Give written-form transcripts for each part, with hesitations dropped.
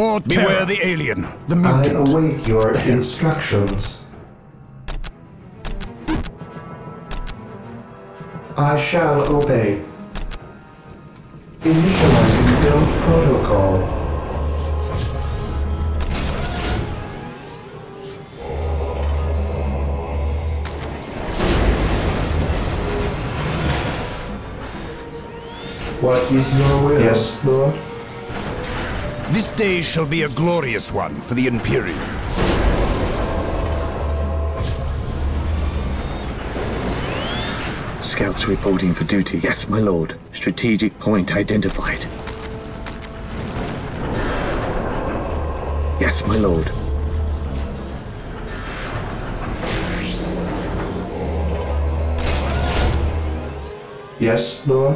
For beware the alien, the mutant. I await your instructions. I shall obey. Initializing build protocol. What is your will? Yes, Lord. This day shall be a glorious one for the Imperium. Scouts reporting for duty. Yes, my lord. Strategic point identified. Yes, my lord. Yes, Lord.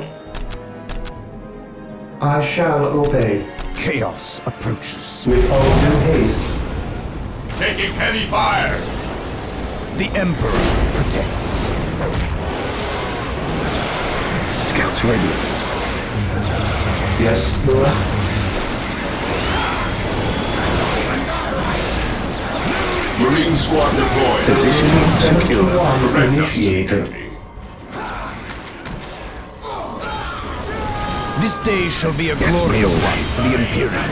I shall obey. Chaos approaches. With all due haste. Taking heavy fire! The Emperor protects. Scouts ready. Yes, Lord. Marine squad deployed. Position secure. One initiated. This day shall be a Yes, glorious my lord. one for the Imperium.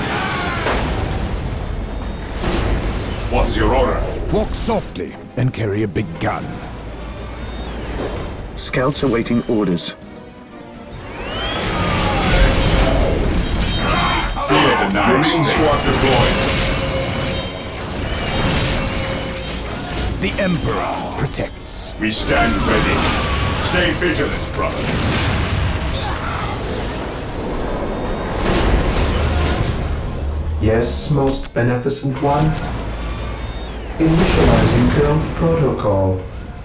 What's your order? Walk softly and carry a big gun. Scouts awaiting orders. Fear denied. Marine squad deployed. The Emperor protects. We stand ready. Stay vigilant, brothers. Yes, most beneficent one. Initializing build protocol.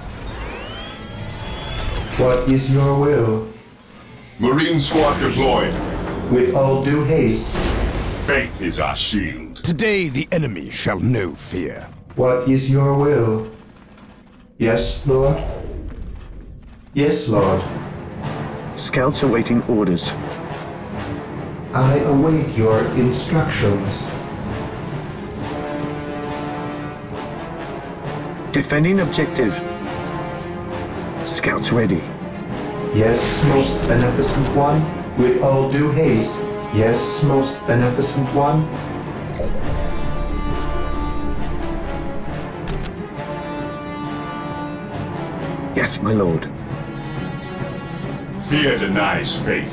What is your will? Marine squad deployed. With all due haste. Faith is our shield. Today the enemy shall know fear. What is your will? Yes, Lord. Yes, Lord. Scouts awaiting orders. I await your instructions. Defending objective. Scouts ready. Yes, most beneficent one. With all due haste. Yes, most beneficent one. Yes, my lord. Fear denies faith.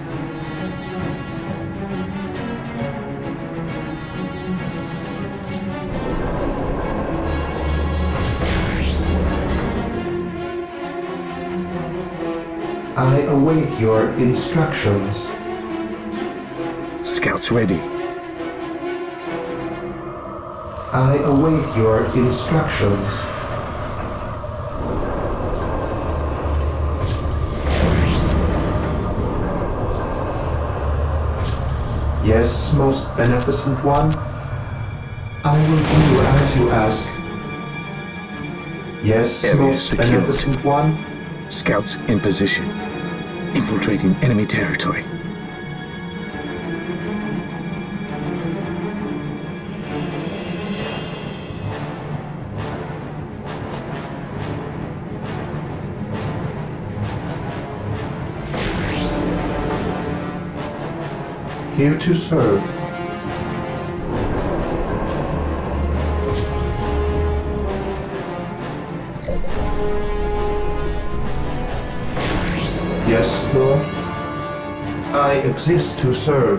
I await your instructions. Scouts ready. I await your instructions. Yes, most beneficent one. I will do as you ask. Yes, Area most secured. beneficent one. Scouts in position. Infiltrating enemy territory. Here to serve. Yes, Lord. I exist to serve.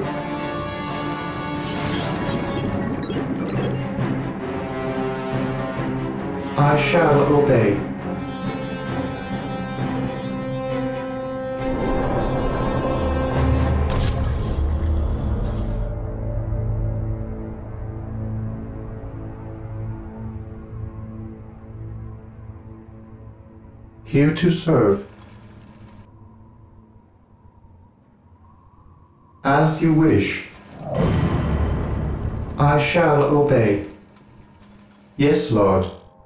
I shall obey. Here to serve. As you wish. I shall obey. Yes, Lord.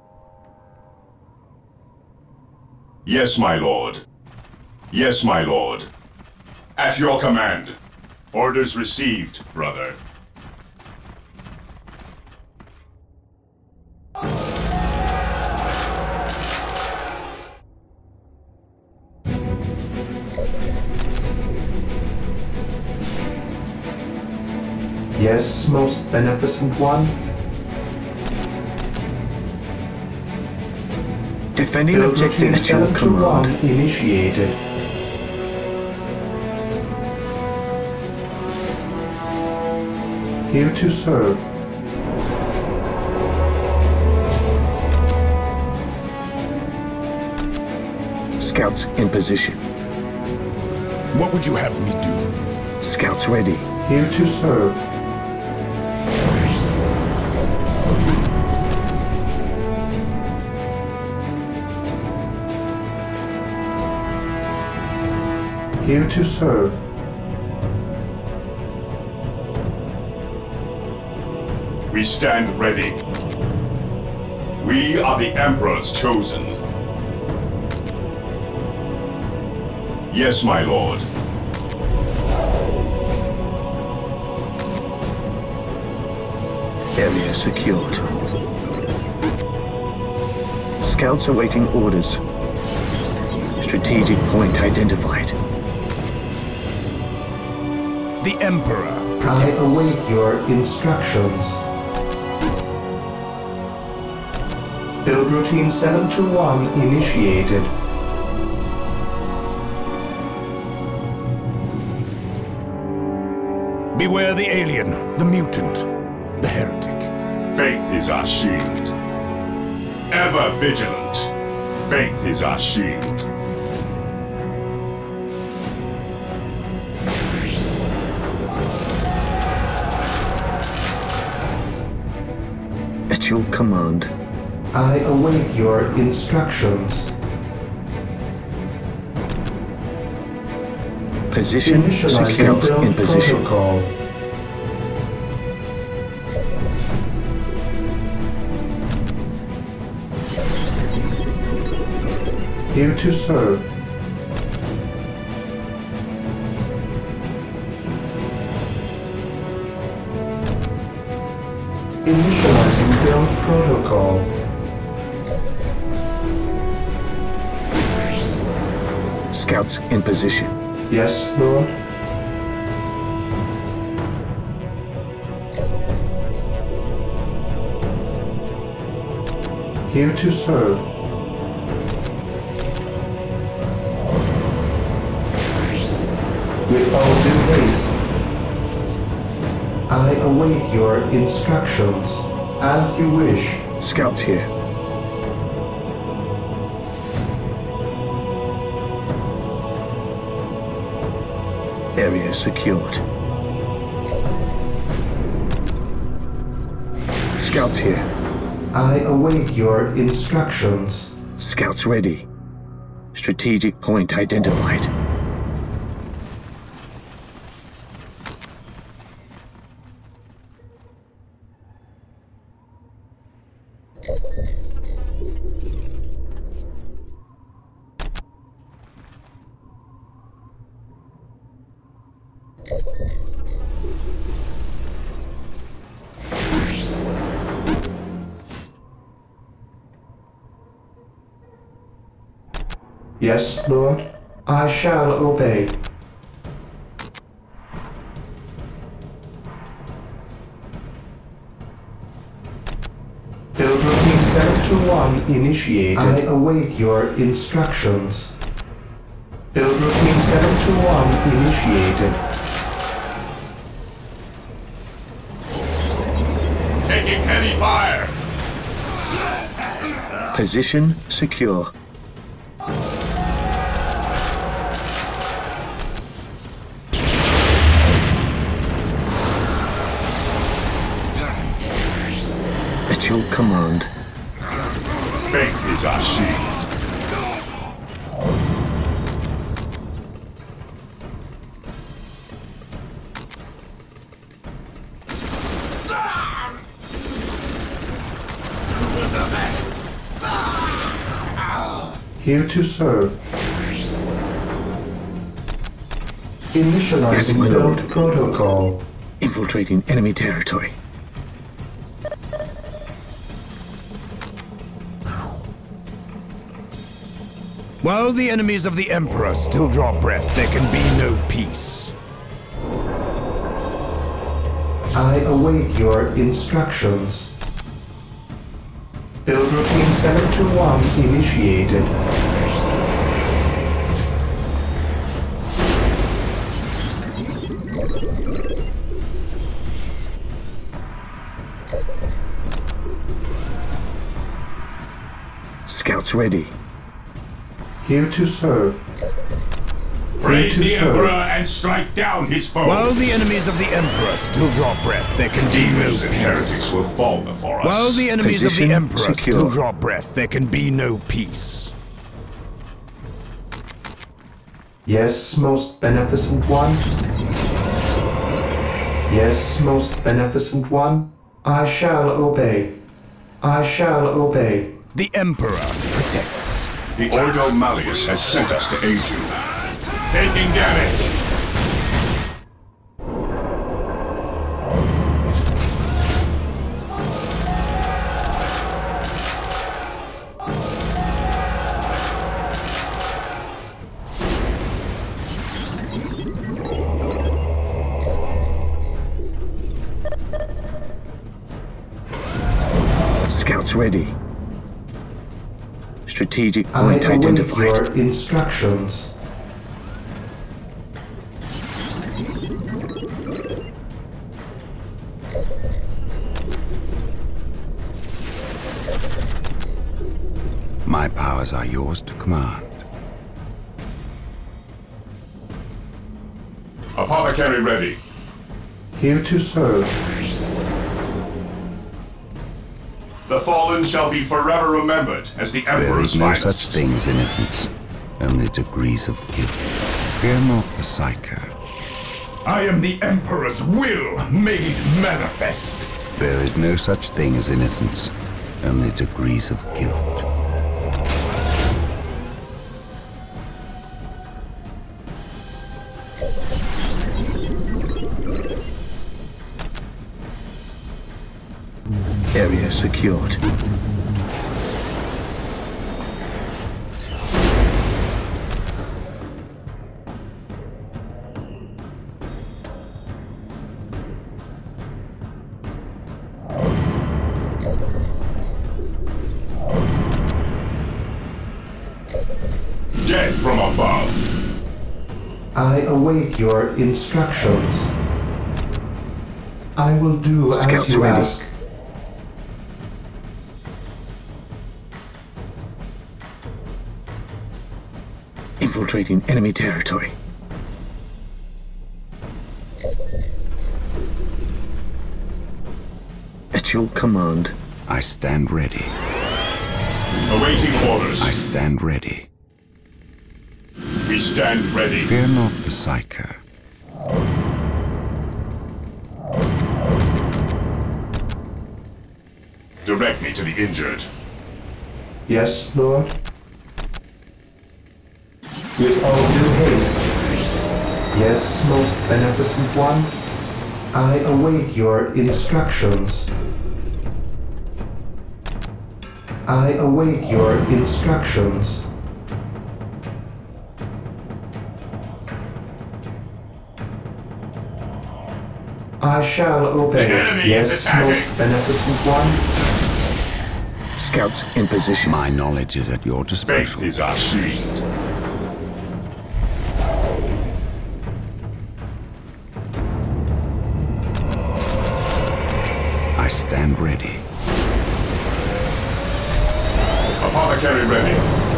Yes, my lord. Yes, my lord. At your command. Orders received, brother. Yes, most beneficent one. Defending Build objective routine at your 7 to command. 1 initiated. Here to serve. Scouts in position. What would you have me do? Scouts ready. Here to serve. Here to serve. We stand ready. We are the Emperor's chosen. Yes, my lord. Area secured. Scouts awaiting orders. Strategic point identified. The Emperor I protects. await your instructions. Build routine 7 to 1 initiated. Beware the alien, the mutant, the heretic. Faith is our shield. Ever vigilant. Faith is our shield. At your command. I await your instructions. Position. Initializing Scouts build in position. protocol. Here to serve. Initializing build protocol. Scouts in position. Yes, Lord. Here to serve. With all due haste, I await your instructions. As you wish. Scouts here. Area secured. Scouts here. I await your instructions. Scouts ready. Strategic point identified. Yes, Lord. I shall obey. Build routine 7 to 1 initiated. I await your instructions. Build routine 7 to 1 initiated. Taking heavy fire. Position secure. At your command. Faith is our shield. Here to serve. Initializing Yes, my build lord. protocol. Infiltrating enemy territory. While the enemies of the Emperor still draw breath, there can be no peace. I await your instructions. Build routine 721 initiated. Scouts ready. Here to serve. Praise the Emperor and strike down his foes. While the enemies of the Emperor still draw breath, there can be no Demons and heretics peace. will fall before us. While the enemies of the Position Emperor secure. still draw breath, there can be no peace. Yes, most beneficent one. Yes, most beneficent one. I shall obey. I shall obey. The Emperor protects. The Ordo Malleus has sent us to aid you. Taking damage. Scouts ready. Strategic I point await identified. your instructions. My powers are yours to command. Apothecary ready. Here to serve. The fallen shall be forever remembered as the There Emperor's is no finest. such thing as innocence, only degrees of guilt. Fear not the Psyker. I am the Emperor's will made manifest. There is no such thing as innocence, only degrees of guilt. Area secured. Dead from above. I await your instructions. I will do as Scouts you ready. ask. Infiltrating enemy territory. At your command. I stand ready. Awaiting orders. I stand ready. We stand ready. Fear not the Psyker. Direct me to the injured. Yes, Lord. With all due haste. Yes, most beneficent one. I await your instructions. I await your instructions. I shall obey. The enemy is Yes, attacking. most beneficent one. Scouts in position. My knowledge is at your disposal. Faith is our shield. I stand ready. Apothecary ready.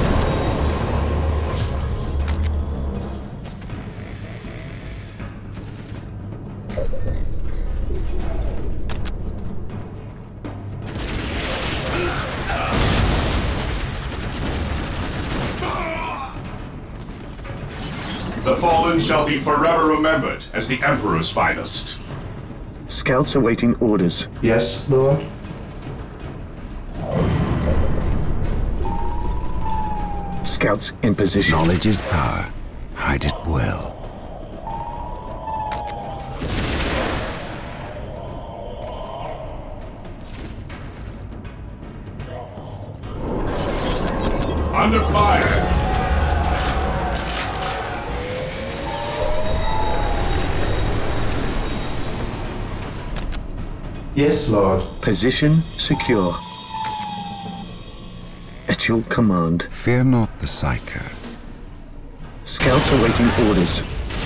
The fallen shall be forever remembered as the Emperor's finest. Scouts awaiting orders. Yes, Lord. Scouts in position. Knowledge is power. Hide it well. Under fire. Yes, Lord. Position secure. At your command. Fear not the Psyker. Scouts awaiting orders.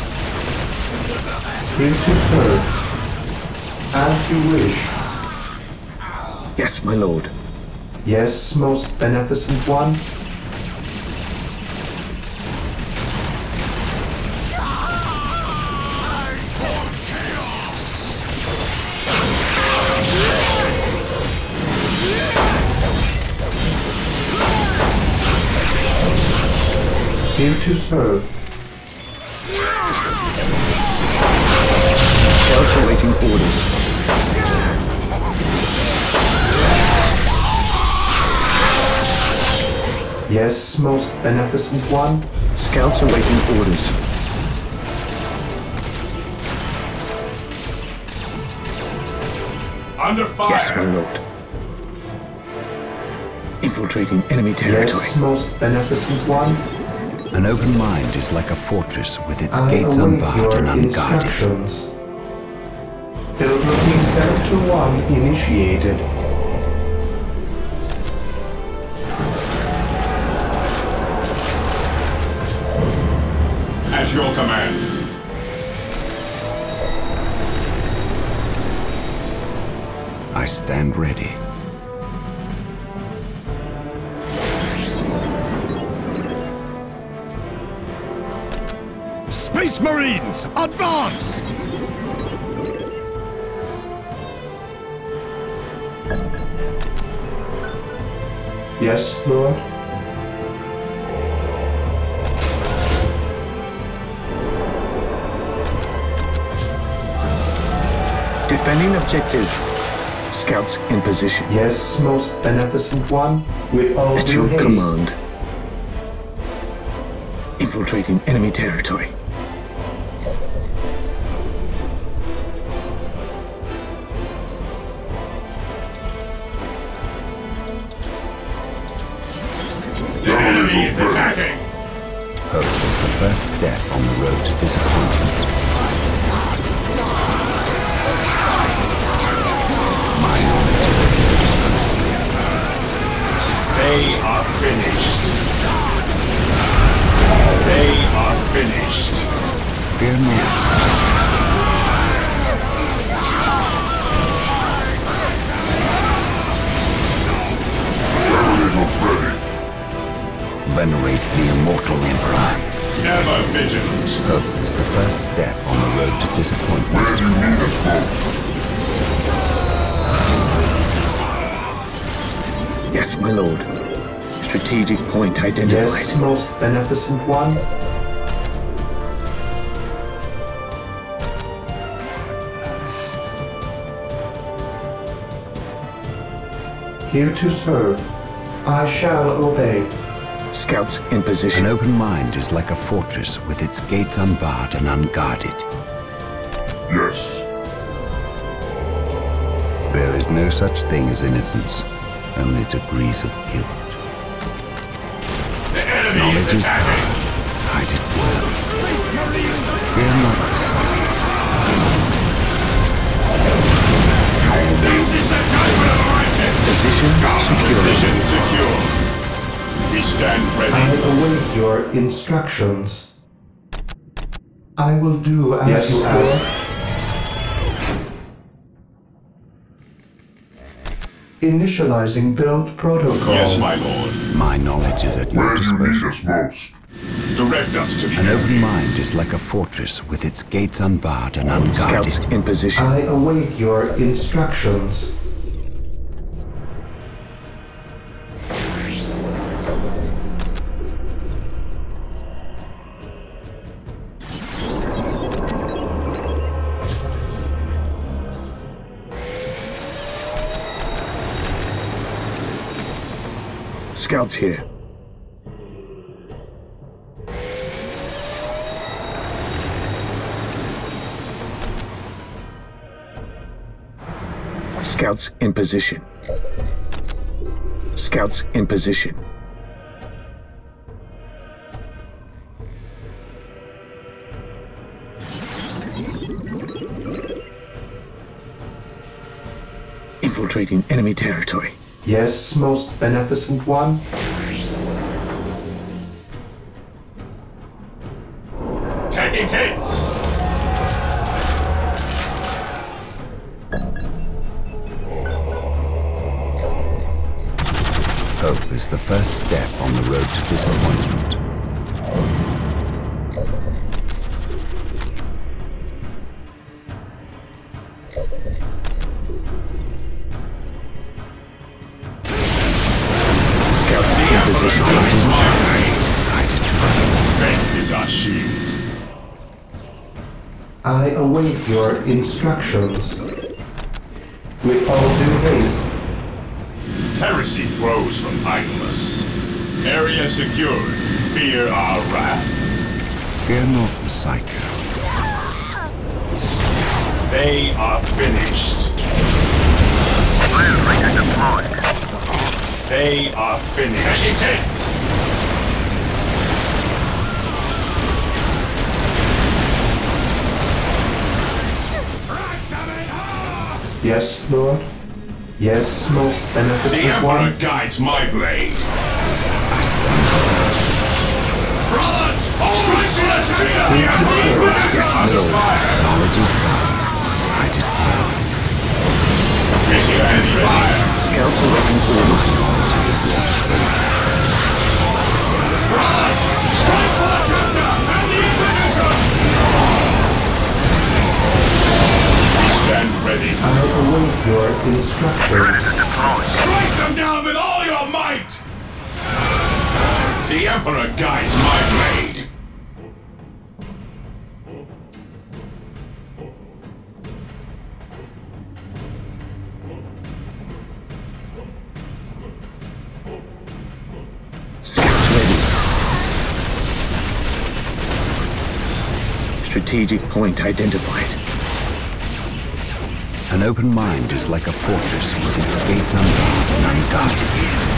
Here to serve. As you wish. Yes, my lord. Yes, most beneficent one. Here to serve. Scouts awaiting orders. Yes, most beneficent one. Scouts awaiting orders. Under fire! Yes, my lord. Infiltrating enemy territory. Yes, most beneficent one. An open mind is like a fortress with its I gates await unbarred your and unguarded. instructions. Build routine 721 initiated. At your command. I stand ready. Space Marines, advance! Yes, Lord. Defending objective. Scouts in position. Yes, most beneficent one. With all At due your haste. command. Infiltrating enemy territory. The enemy is attacking! Hope is the first step on the road to disappointment. My knowledge is at your disposal. They are finished. They are finished. Fear not. Venerate the immortal Emperor. Ever vigilant. Hope is the first step on the road to disappointment. Where do you need us most? Yes, my lord. Strategic point identified. Yes, most beneficent one. Here to serve. I shall obey. Scouts in position. An open mind is like a fortress with its gates unbarred and unguarded. Yes. There is no such thing as innocence, only degrees of guilt. The enemy Knowledge is is attacking! power. Hide it well. Fear not the Psyker. This is the judgment of the righteous! Position secure. Position secure. We stand I ready. await your instructions. I will do as you ask. Initializing build protocol. Yes, my lord. My knowledge is at your disposal. us most? Direct us to the An enemy. open mind is like a fortress with its gates unbarred and unguarded. Scouts in position. I await your instructions. Scouts here. Scouts in position. Scouts in position. infiltrating enemy territory. Yes, most beneficent one. Taking hits! Hope is the first step on the road to disappointment. Scouts in position. Faith is our shield. I await your instructions. With all due haste. Heresy grows from idleness. Area secured. Fear our wrath. Fear not the psycho. They are finished. They are finished. Taking hits! Yes, Lord. Yes, most The beneficent Emperor one. guides my blade. Brothers! Always let's Yes, my lord. Knowledge is power. I did well. Scouts awaiting orders. Brothers! Strike for the chapter and the Inquisition! Stand ready. I await your instructions. Strike them down with all your might! The Emperor guides my blade. Scouts ready. Strategic point identified. An open mind is like a fortress with its gates unbarred and unguarded.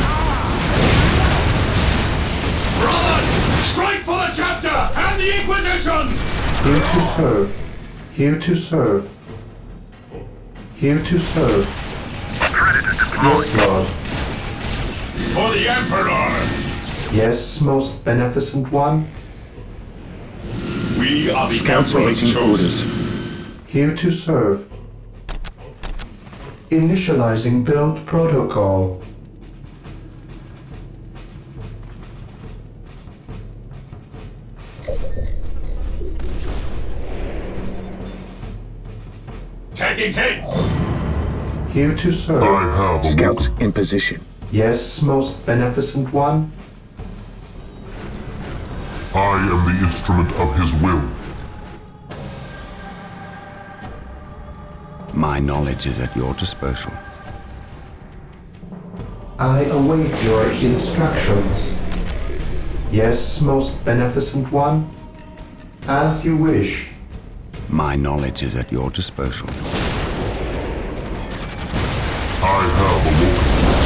Brothers! Strike for the chapter and the Inquisition! Here to serve. Here to serve. Here to serve. Yes, Lord. For the Emperor. Yes, most beneficent one. We are the Scouts Emperor's awaiting chosen. orders. Here to serve. Initializing build protocol. Taking hits. Here to serve. Scouts in position. Yes, most beneficent one. I am the instrument of his will. My knowledge is at your disposal. I await your instructions. Yes, most beneficent one. As you wish. My knowledge is at your disposal. I have awoken.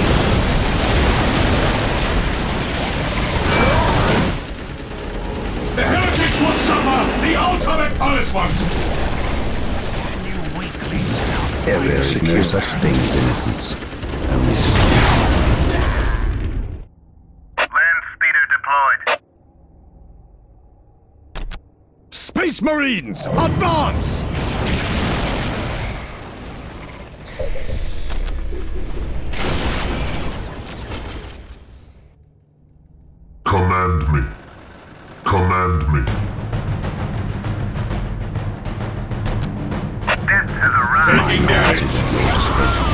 The heretics will suffer the ultimate punishment! There is no such thing as innocence. Only to Land speeder deployed. Space Marines, advance! Command me. Command me. Death has arrived. Taking damage. is at your disposal.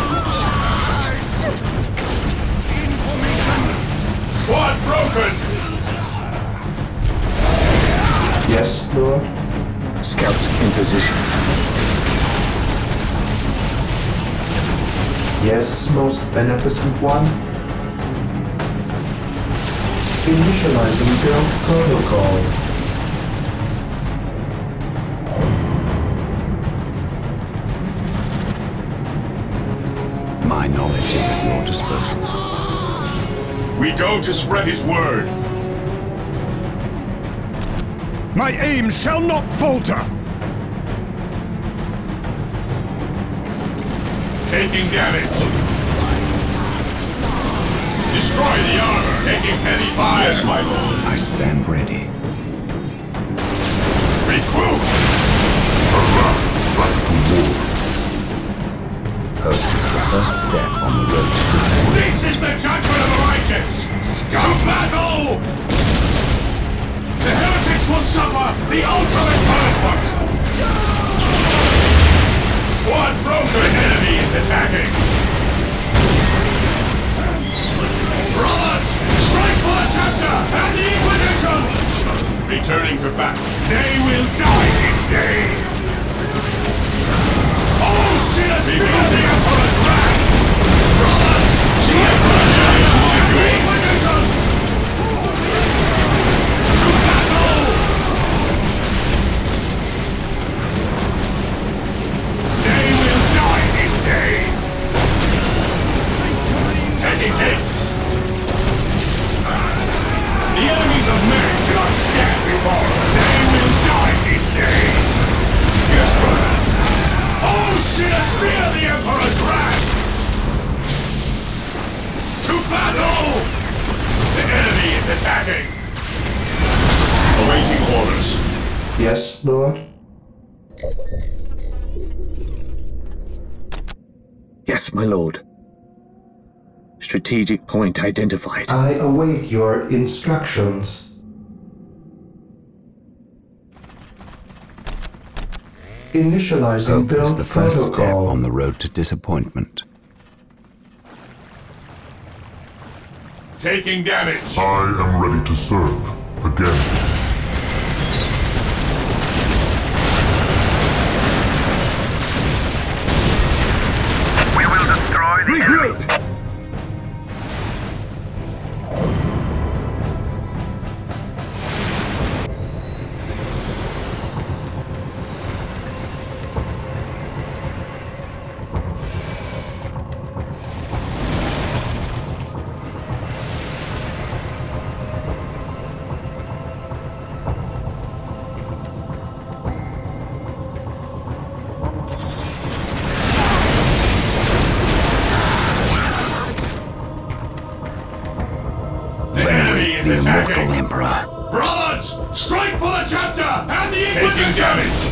Squad broken. Yes, Lord. Scouts in position. Yes, most beneficent one. Initializing build protocol. My knowledge is at your disposal. We go to spread his word. My aim shall not falter! Taking damage. Destroy the armor. Taking heavy fire. Yes, my lord. I stand ready. Recruit. At last, back to war. Hope is the first step on the road to disappointment. This is the judgment of the righteous! To battle! The heretics will suffer the ultimate punishment! One broken enemy is attacking. Brothers! Strike for the chapter and the Inquisition! Returning to battle. They will die this day! All sinners feel the Emperor's wrath! Brothers! The Emperor dies and the Inquisition! To battle! They will die this day! Taking hits. The enemies of men cannot stand before us! They will die this day! Yes, brother. All sinners fear the Emperor's wrath! To battle! The enemy is attacking. Awaiting orders. Yes, Lord? Yes, my lord. Strategic point identified. I await your instructions. Initializing Hope build is the first step protocol. on the road to disappointment. Taking damage. I am ready to serve. Again. We will destroy the Regroup! Venerate the immortal Emperor. Brothers! Strike for the chapter and the Taking Inquisition! damage.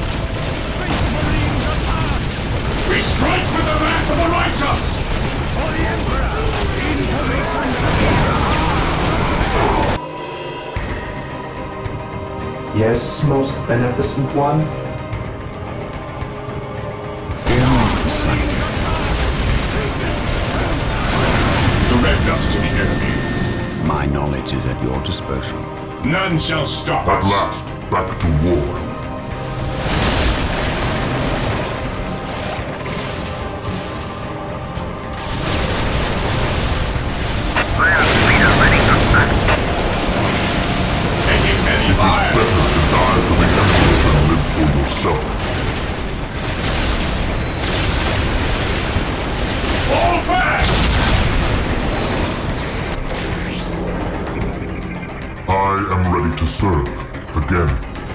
We strike with the wrath of the righteous! Yes, most beneficent one? Fear not the sight. Direct us to the enemy. My knowledge is at your disposal. None shall stop At us. last, back to war. Taking heavy fire. Better to die for the Emperor than live for yourself. Fall back. I am ready to serve. Again.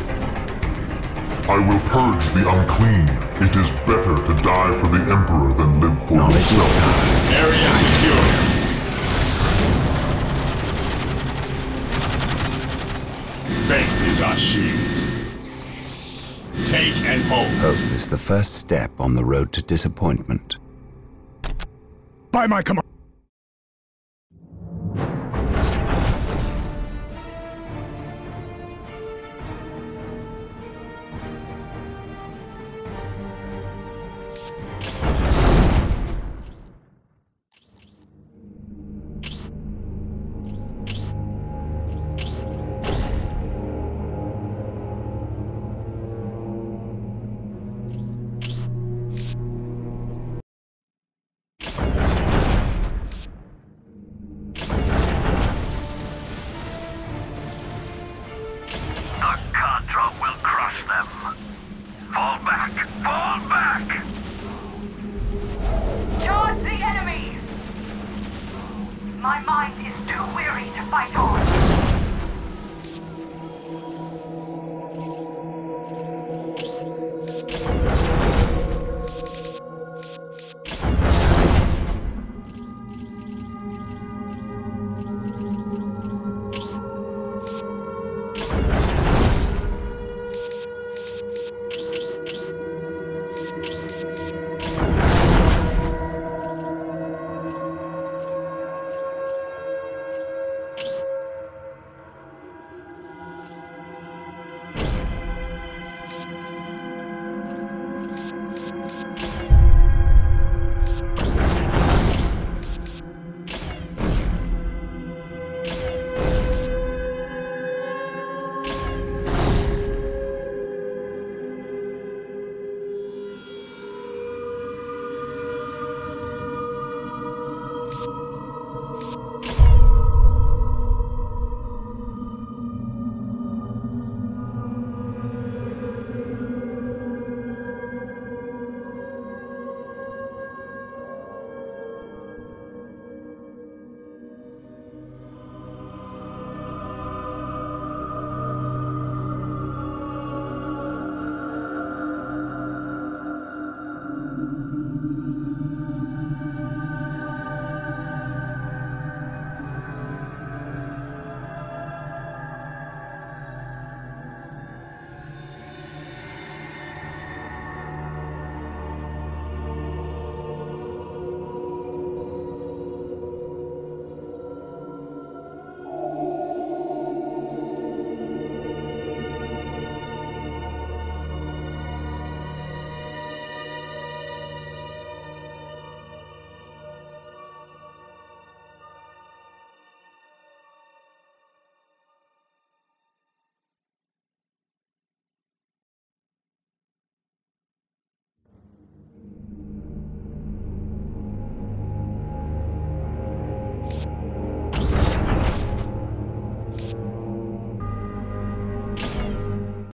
I will purge the unclean. It is better to die for the Emperor than live for Knowledge is yourself. power. Area secure. Faith is our shield. Take and hold. Hope is the first step on the road to disappointment. By my command. My mind is too weary to fight on.